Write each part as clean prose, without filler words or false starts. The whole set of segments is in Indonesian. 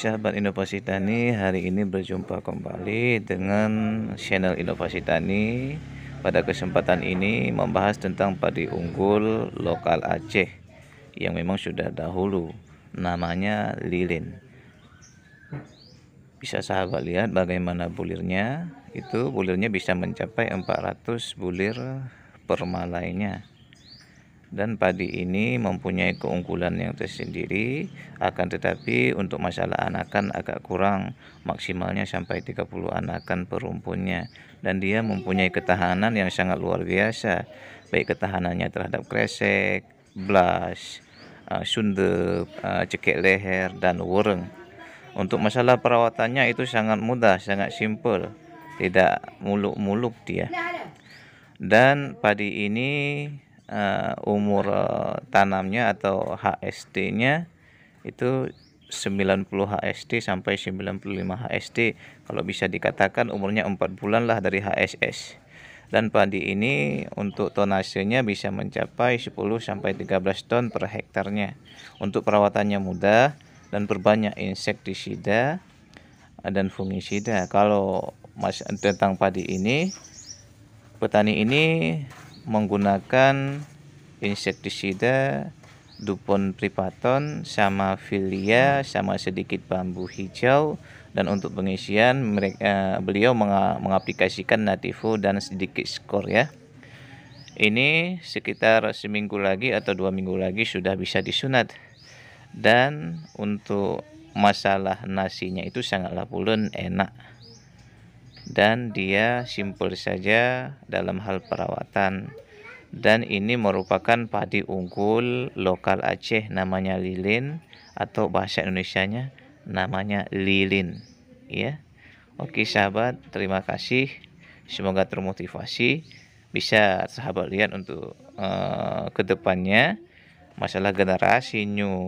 sahabat Inovasi Tani, hari ini berjumpa kembali dengan channel Inovasi Tani. Pada kesempatan ini membahas tentang padi unggul lokal Aceh yang memang sudah dahulu, namanya lilin. Bisa sahabat lihat bagaimana bulirnya. Bulirnya bisa mencapai 400 bulir per malainya. Dan padi ini mempunyai keunggulan yang tersendiri, akan tetapi untuk masalah anakan agak kurang, maksimalnya sampai 30 anakan per rumpunnya. Dan dia mempunyai ketahanan yang sangat luar biasa, baik ketahanannya terhadap kresek, blas, sundep, cekik leher, dan wureng. Untuk masalah perawatannya itu sangat mudah, sangat simple, tidak muluk-muluk dia. Dan padi ini umur tanamnya atau HST-nya itu 90 HST sampai 95 HST. Kalau bisa dikatakan umurnya 4 bulan lah dari HSS. Dan padi ini untuk tonasenya bisa mencapai 10 sampai 13 ton per hektarnya. Untuk perawatannya mudah dan berbanyak insektisida dan fungisida. Kalau tentang padi ini, petani ini menggunakan insektisida Dupont Pripaton sama Filia sama sedikit bambu hijau, dan untuk pengisian beliau mengaplikasikan Nativo dan sedikit skor ya. Ini sekitar seminggu lagi atau 2 minggu lagi sudah bisa disunat. Dan untuk masalah nasinya itu sangatlah pulen enak. Dan dia simpel saja dalam hal perawatan. Dan ini merupakan padi unggul lokal Aceh, namanya lilin, atau bahasa Indonesianya namanya lilin ya. Oke sahabat, terima kasih, semoga termotivasi. Bisa sahabat lihat untuk kedepannya masalah generasi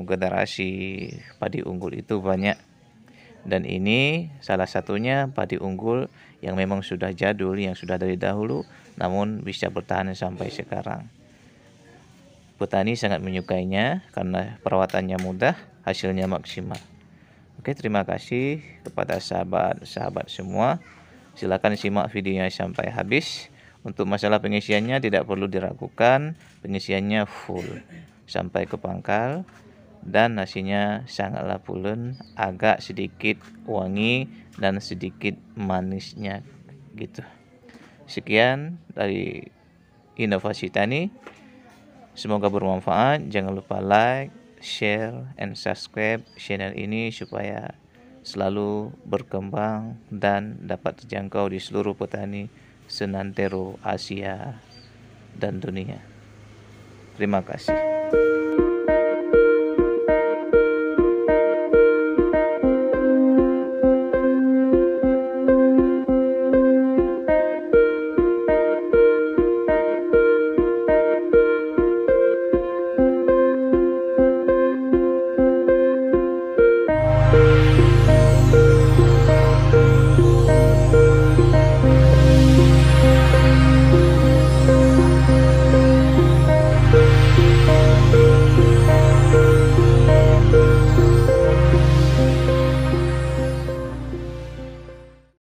padi unggul itu banyak. Dan ini salah satunya padi unggul yang memang sudah jadul, yang sudah dari dahulu, namun bisa bertahan sampai sekarang. Petani sangat menyukainya karena perawatannya mudah, hasilnya maksimal. Oke, terima kasih kepada sahabat-sahabat semua. Silakan simak videonya sampai habis. Untuk masalah pengisiannya tidak perlu diragukan, pengisiannya full sampai ke pangkal. Dan nasinya sangatlah pulen, agak sedikit wangi dan sedikit manisnya gitu. Sekian dari Inovasi Tani, semoga bermanfaat. Jangan lupa like, share, and subscribe channel ini supaya selalu berkembang dan dapat terjangkau di seluruh petani senantero Asia dan dunia. Terima kasih.